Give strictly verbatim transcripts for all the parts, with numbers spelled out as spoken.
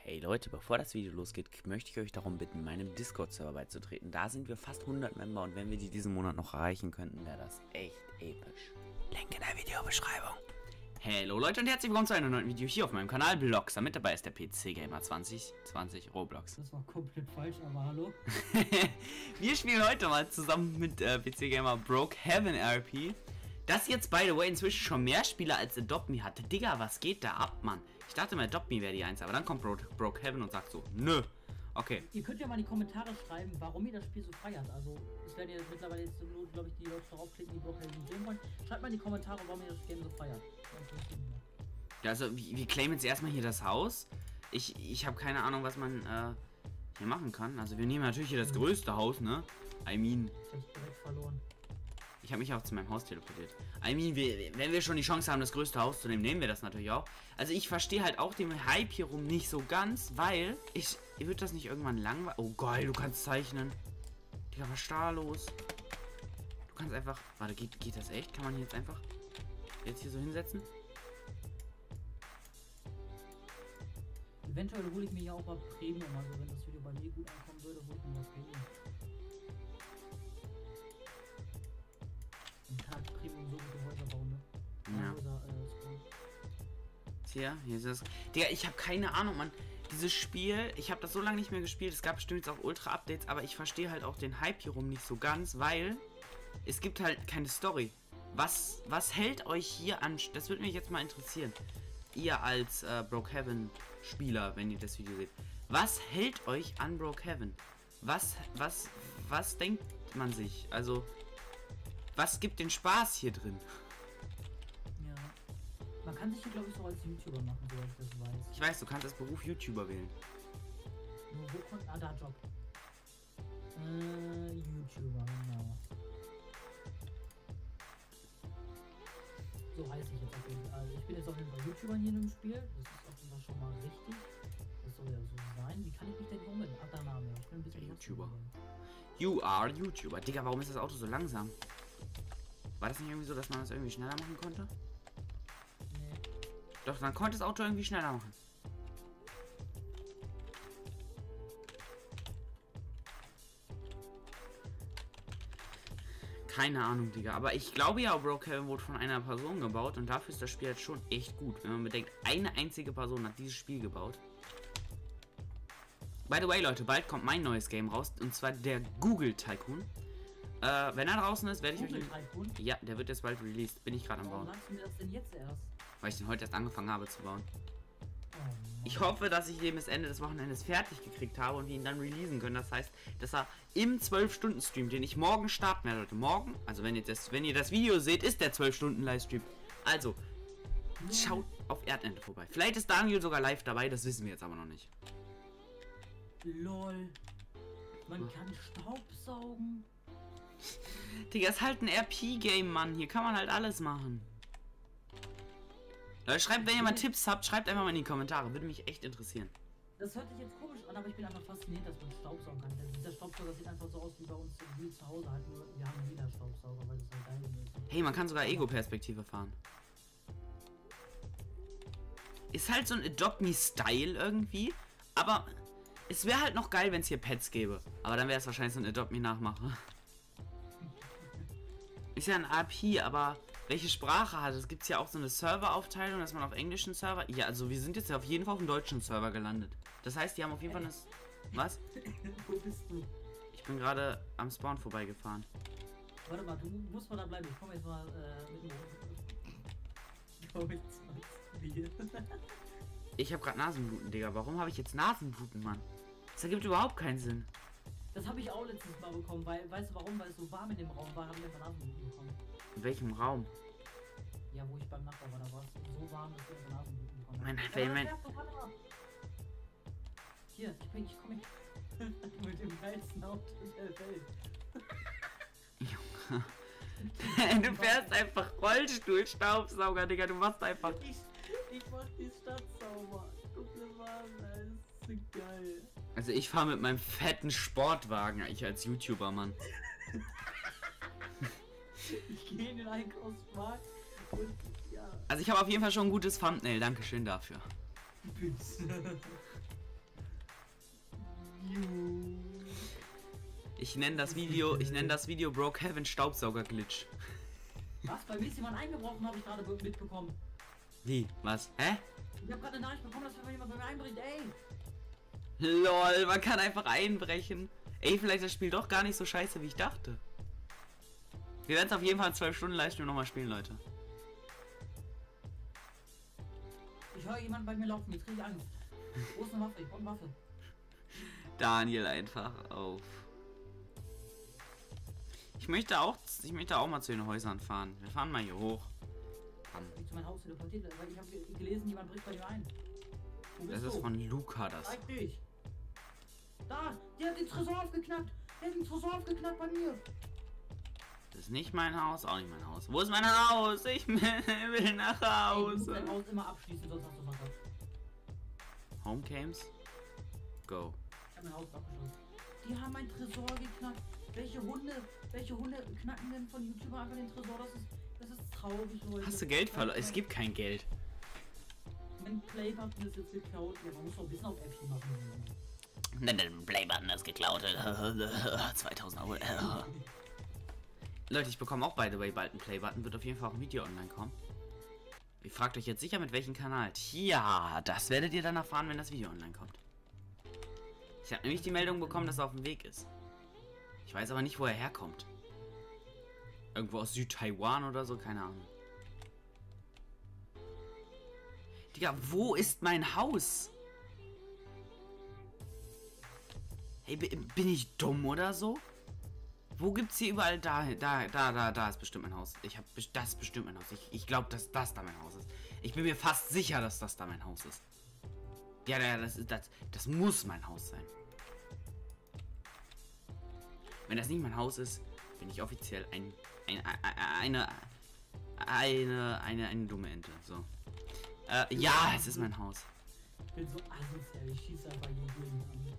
Hey Leute, bevor das Video losgeht, möchte ich euch darum bitten, meinem Discord-Server beizutreten. Da sind wir fast hundert Member und wenn wir die diesen Monat noch erreichen könnten, wäre das echt episch. Link in der Videobeschreibung. Hallo Leute und herzlich willkommen zu einem neuen Video hier auf meinem Kanal Bloxer. Mit dabei ist der P C Gamer zwanzig zwanzig Roblox. Das war komplett falsch, aber hallo. Wir spielen heute mal zusammen mit äh, P C Gamer Brokehaven R P. Das jetzt, by the way, inzwischen schon mehr Spieler als Adopt Me hatte. Digga, was geht da ab, Mann? Ich dachte mal, Adopt Me wäre die eins, aber dann kommt Bro Brokehaven und sagt so, nö. Okay. Ihr könnt ja mal in die Kommentare schreiben, warum ihr das Spiel so feiert. Also, es werden ja mittlerweile jetzt nur, glaube ich, die Leute draufklicken, die Brokehaven sehen wollen. Schreibt mal in die Kommentare, warum ihr das Game so feiert. Ja, also, wir, wir claimen jetzt erstmal hier das Haus. Ich, ich habe keine Ahnung, was man äh, hier machen kann. Also, wir nehmen natürlich hier das größte Haus, ne? I mean. Ich hab's direkt verloren. Ich habe mich auch zu meinem Haus teleportiert. I mean, wir, wenn wir schon die Chance haben, das größte Haus zu nehmen, nehmen wir das natürlich auch. Also ich verstehe halt auch den Hype hier rum nicht so ganz, weil ich... Wird das nicht irgendwann langweilig? Oh geil, du kannst zeichnen. Digga, was ist da los? Du kannst einfach... Warte, geht, geht das echt? Kann man hier jetzt einfach... Jetzt hier so hinsetzen? Eventuell hole ich mir ja auch mal Premium, also wenn das Video bei mir gut ankommen würde, hole ich mir mal Premium. Tag Premium so gute Häuser bauen, ne? Ja. Häuser, äh, Hier, hier ist das. Digga, ich habe keine Ahnung, Mann. Dieses Spiel, ich habe das so lange nicht mehr gespielt. Es gab bestimmt jetzt auch Ultra-Updates, aber ich verstehe halt auch den Hype hier rum nicht so ganz, weil es gibt halt keine Story. Was, was hält euch hier an? Das würde mich jetzt mal interessieren. Ihr als äh, Brokehaven-Spieler, wenn ihr das Video seht. Was hält euch an Brokehaven? Was, was, was denkt man sich? Also... Was gibt den Spaß hier drin? Ja. Man kann sich hier, glaube ich, so als YouTuber machen, soweit ich das weiß. Ich weiß, du kannst als Beruf YouTuber wählen. Nur wo kommt... Ah, da, Job. Äh, YouTuber, genau. So heiße ich jetzt auf jeden Fall. Also ich bin jetzt auf jeden Fall YouTuber hier in dem Spiel. Das ist auf jeden Fall schon mal richtig. Das soll ja so sein. Wie kann ich mich denn ummelden? Ach, der Name. Ich bin ein bisschen YouTuber. You are YouTuber. Digga, warum ist das Auto so langsam? War das nicht irgendwie so, dass man das irgendwie schneller machen konnte? Nee. Doch, dann konnte das Auto irgendwie schneller machen. Keine Ahnung, Digga. Aber ich glaube ja, Brokehaven wurde von einer Person gebaut und dafür ist das Spiel jetzt schon echt gut. Wenn man bedenkt, eine einzige Person hat dieses Spiel gebaut. By the way, Leute, bald kommt mein neues Game raus und zwar der Google Tycoon. Äh, wenn er draußen ist, werde ich Google euch... Tycoon? Ja, der wird jetzt bald released. Bin ich gerade am Warum Bauen. sagst du mir das denn jetzt erst? Weil ich den heute erst angefangen habe zu bauen. Oh, Ich hoffe, dass ich den bis Ende des Wochenendes fertig gekriegt habe und wir ihn dann releasen können. Das heißt, dass er im zwölf Stunden Stream, den ich morgen starten werde, Leute, morgen, also wenn ihr das, wenn ihr das Video seht, ist der zwölf Stunden Livestream. Also, schaut auf Erdende vorbei. Vielleicht ist Daniel sogar live dabei, das wissen wir jetzt aber noch nicht. LOL. Man kann Staubsaugen. Digga, ist halt ein R P-Game, Mann. Hier kann man halt alles machen. Leute, schreibt, wenn ihr mal Tipps habt, schreibt einfach mal in die Kommentare. Würde mich echt interessieren. Das hört sich jetzt komisch an, aber ich bin einfach fasziniert, dass man Staubsaugen kann. Denn dieser Staubsauger sieht einfach so aus wie bei uns wie zu Hause. Halt nur, wir haben wieder Staubsauger, weil das halt geil ist. Hey, man kann sogar Ego-Perspektive fahren. Ist halt so ein Adopt Me-Style irgendwie. Aber es wäre halt noch geil, wenn es hier Pets gäbe. Aber dann wäre es wahrscheinlich so ein Adopt Me-Nachmacher. Ist ja ein R P, aber welche Sprache hat es? Gibt es ja auch so eine Serveraufteilung, dass man auf englischen Server... Ja, also wir sind jetzt ja auf jeden Fall auf dem deutschen Server gelandet. Das heißt, die haben auf jeden Fall eine... Was? Wo bist du? Ich bin gerade am Spawn vorbeigefahren. Warte mal, du musst mal da bleiben. Ich komme jetzt mal äh, mit dem... Ich komme jetzt mal zu dir. Ich habe gerade Nasenbluten, Digga. Warum habe ich jetzt Nasenbluten, Mann? Das ergibt überhaupt keinen Sinn. Das habe ich auch letztes Mal bekommen, weil, weißt du warum? Weil es so warm in dem Raum war, haben wir einfach Nasenbluten bekommen. In welchem Raum? Ja, wo ich beim Nachbar war, da war es so warm, dass wir einfach Nasenbluten bekommen haben. Mein, Ja, mein, mein, Hier, ich bin, ich komme mit dem geilsten Auto der Welt. Junge. Du fährst einfach Rollstuhl-Staubsauger, Digga. Du machst einfach... Ich, ich mach die Stadt sauber. Guck dir mal an, das ist so geil. Also ich fahre mit meinem fetten Sportwagen, ich als YouTuber, Mann. Ich gehe in den Einkaufsmarkt und ja. Also ich habe auf jeden Fall schon ein gutes Thumbnail, Dankeschön dafür. Bitte. Ich nenne das Video, ich nenne das Video Brookhaven Staubsauger-Glitch. Was? Bei mir ist jemand eingebrochen, habe ich gerade mitbekommen. Wie? Was? Hä? Ich habe gerade eine Nachricht bekommen, dass jemand bei mir einbricht, ey. Lol, man kann einfach einbrechen. Ey, vielleicht das Spiel doch gar nicht so scheiße, wie ich dachte. Wir werden es auf jeden Fall in zwölf Stunden Livestream nochmal spielen, Leute. Ich höre jemanden bei mir laufen, jetzt kriege ich Angst. Wo ist eine Waffe? Ich brauche eine Waffe. Daniel einfach auf. Ich möchte auch, ich möchte auch mal zu den Häusern fahren. Wir fahren mal hier hoch. Komm. Ich zu meinem Haus teleportiert, weil ich habe gelesen, jemand bricht bei mir ein. Wo bist Das ist du? von Luca, das. Zeig dich. Da, der hat den Tresor aufgeknackt. Der hat den Tresor aufgeknackt bei mir. Das ist nicht mein Haus, auch nicht mein Haus. Wo ist mein Haus? Ich will nach Ey, du musst Hause. dein Haus immer abschließen, sonst hast du verkackt. Homecams? Go. Ich habe mein Haus abgeschlossen. Die haben mein Tresor geknackt. Welche Hunde, welche Hunde knacken denn von YouTuber einfach den Tresor? Das ist, das ist traurig, Leute. Hast du Geld verloren? Es gibt kein Geld. Mein Playbutton ist jetzt geklaut. Ja, man muss doch ein bisschen auf Äpfel machen. Nein, der Playbutton ist geklaut. zweitausend Euro. Leute, ich bekomme auch by the way bald einen Playbutton. Wird auf jeden Fall auch ein Video online kommen. Ihr fragt euch jetzt sicher, mit welchem Kanal. Tja, das werdet ihr dann erfahren, wenn das Video online kommt. Ich habe nämlich die Meldung bekommen, dass er auf dem Weg ist. Ich weiß aber nicht, wo er herkommt. Irgendwo aus Süd-Taiwan oder so, keine Ahnung. Digga, wo ist mein Haus? Hey, bin ich dumm oder so? Wo gibt's hier überall da, da, da, da, da ist bestimmt mein Haus. Ich hab, das ist bestimmt mein Haus. Ich, ich glaube, dass das da mein Haus ist. Ich bin mir fast sicher, dass das da mein Haus ist. Ja, ja, das ist, das, das muss mein Haus sein. Wenn das nicht mein Haus ist, bin ich offiziell ein, ein, eine, eine, eine, eine dumme Ente. So. Äh, ja, es ist mein Haus. Ich bin so asozial, ich schieße einfach jeden an.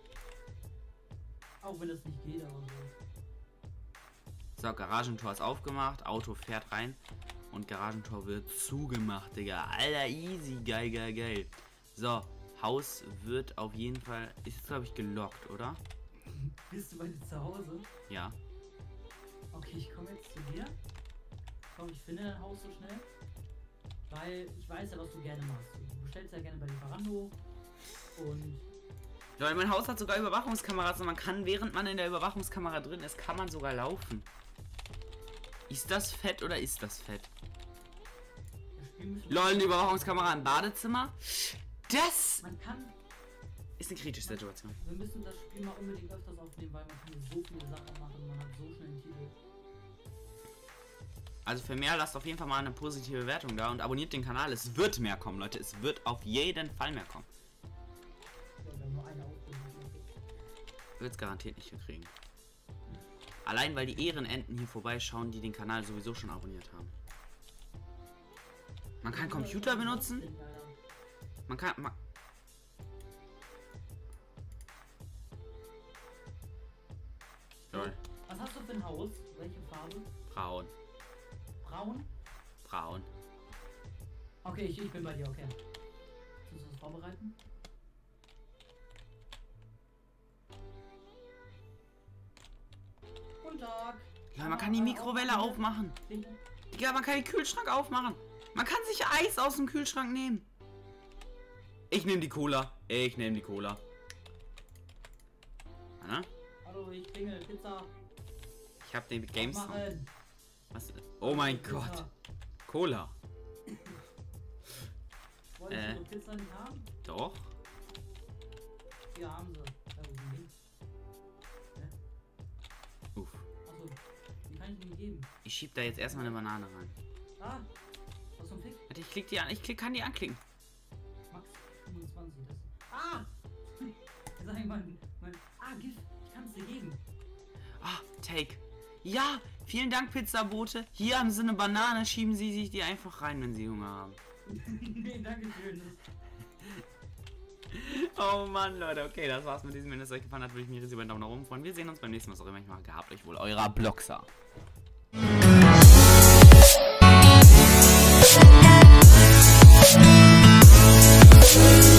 Auch wenn das nicht geht, aber so. So, Garagentor ist aufgemacht, Auto fährt rein und Garagentor wird zugemacht, Digga. Alter, easy, geil, geil, geil. So, Haus wird auf jeden Fall, ist jetzt glaube ich gelockt, oder? Bist du bei dir zu Hause? Ja. Okay, ich komme jetzt zu dir. Komm, ich finde dein Haus so schnell. Weil ich weiß ja, was du gerne machst. Du bestellst ja gerne bei Lieferando. Und... Leute, mein Haus hat sogar Überwachungskameras und man kann, während man in der Überwachungskamera drin ist, kann man sogar laufen. Ist das fett oder ist das fett? Lol, eine Überwachungskamera im Badezimmer? Das man kann... ist eine kritische Situation. Wir müssen das Spiel mal unbedingt öfters aufnehmen, weil man kann so viele Sachen machen, man hat so schnell einen Titel. Also für mehr lasst auf jeden Fall mal eine positive Bewertung da und abonniert den Kanal. Es wird mehr kommen, Leute. Es wird auf jeden Fall mehr kommen. Ja, wir haben nur eine Aufnahme. Wird es garantiert nicht kriegen. Allein weil die Ehrenenten hier vorbeischauen, die den Kanal sowieso schon abonniert haben. Man kann Computer benutzen. Man kann... Man Lol. Was hast du für ein Haus? Welche Farbe? Braun. Braun? Braun. Okay, ich, ich bin bei dir, okay. Willst du das vorbereiten? Guten Tag. Ja, man kann die Mikrowelle aufmachen. Ja, man kann den Kühlschrank aufmachen. Man kann sich Eis aus dem Kühlschrank nehmen. Ich nehme die Cola. Ich nehme die Cola. Anna? Hallo, ich klingel, Pizza. Ich hab den Games. Aufmachen. Was? Oh mein Pizza. Gott. Cola. Wolltest Äh. du so Pizza nicht haben? Doch. Hier haben sie. Da wo sind die? Hä? Uff. Achso, wie kann ich die geben? Ich schieb da jetzt erstmal eine Banane rein. Ah, was zum Fick? Warte, ich klick die an. Ich klick, kann die anklicken. Max fünfundzwanzig. Das. Ah! Sag ich mal, mein. Ah, Gift. Ich kann es dir geben. Ah, Take. Ja, vielen Dank, Pizzabote. Hier haben sie eine Banane. Schieben sie sich die einfach rein, wenn sie Hunger haben. Nee, danke schön. Oh Mann, Leute. Okay, das war's mit diesem. Wenn es euch gefallen hat, würde ich mich riesig über einen Daumen nach oben freuen. Wir sehen uns beim nächsten Mal. Was auch immer ich mache. Gehabt euch wohl. Eurer Bloxer. We'll be right back.